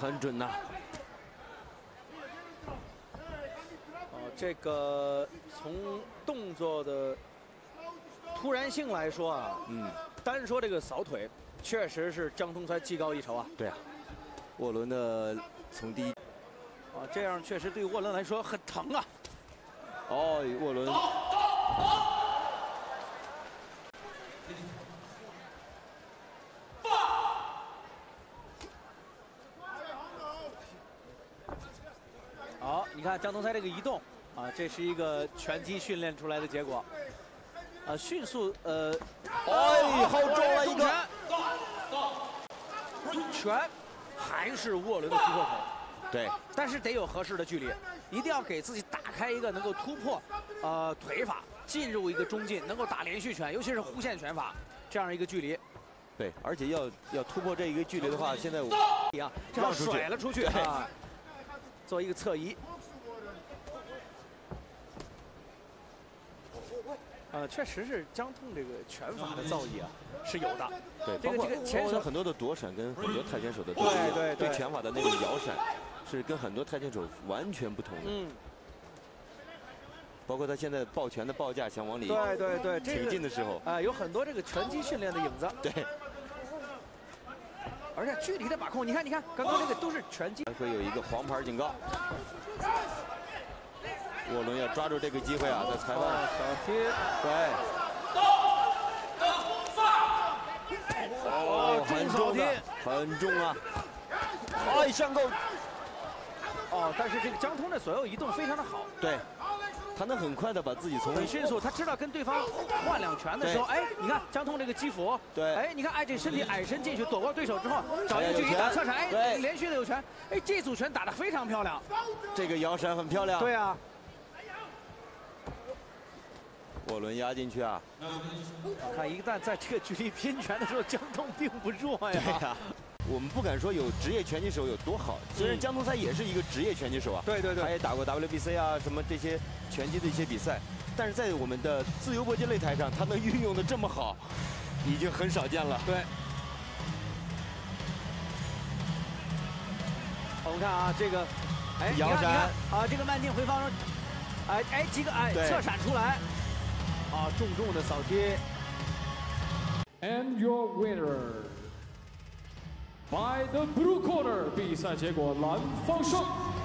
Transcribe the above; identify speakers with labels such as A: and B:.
A: 很准呐。
B: 这个从动作的突然性来说啊，单说这个扫腿，确实是江通才技高一筹啊。
A: 对啊，沃伦的从第一
B: 这样确实对沃伦来说很疼啊。
A: 哦，沃伦。
B: 好，你看江通才这个移动啊，这是一个拳击训练出来的结果。迅速
A: 好中了一个
B: 拳，还是沃伦的突破口。
A: 对，
B: 但是得有合适的距离，一定要给自己打开一个能够突破腿法，进入一个中劲，能够打连续拳，尤其是弧线拳法这样一个距离。
A: 对，而且要突破这一个距离的话，现在我
B: 这样甩了出去啊，做一个侧移。确实是江通这个拳法的造诣啊是有的。
A: 对，
B: 这个前手
A: 很多的躲闪跟很多泰拳手的
B: 对
A: 拳法的那个摇闪，是跟很多泰拳手完全不同的。包括他现在抱拳的报价想往里挺进的时候，
B: 有很多这个拳击训练的影子。
A: 对。
B: 而且距离的把控，你看，刚刚这个都是拳击。
A: 会有一个黄牌警告。沃伦要抓住这个机会啊，在裁判
B: 小踢，
A: 对，很重的，很重啊！上勾。
B: 但是这个江通的左右移动非常的好。
A: 对，他能很快的把自己从
B: 很迅速，他知道跟对方换两拳的时候，你看江通这个击斧，
A: 对，
B: 你看，这身体矮身进去躲过对手之后，找一个距离打侧闪，连续的有拳，这组拳打得非常漂亮。
A: 这个摇闪很漂亮。
B: 对啊。
A: 沃伦压进去啊！
B: 看，一旦在这个距离拼拳的时候，江通并不弱呀。
A: 对呀，我们不敢说有职业拳击手有多好，虽然江通才也是一个职业拳击手啊，
B: 对，
A: 他也打过 WBC 啊什么这些拳击的一些比赛，但是在我们的自由搏击擂台上，他能运用的这么好，已经很少见了。
B: 对。我们看啊，这个，
A: 摇闪
B: 啊，这个慢镜回放，几个侧闪出来。重的扫踢。
C: And your winner, by the blue corner， 比赛结果蓝方胜。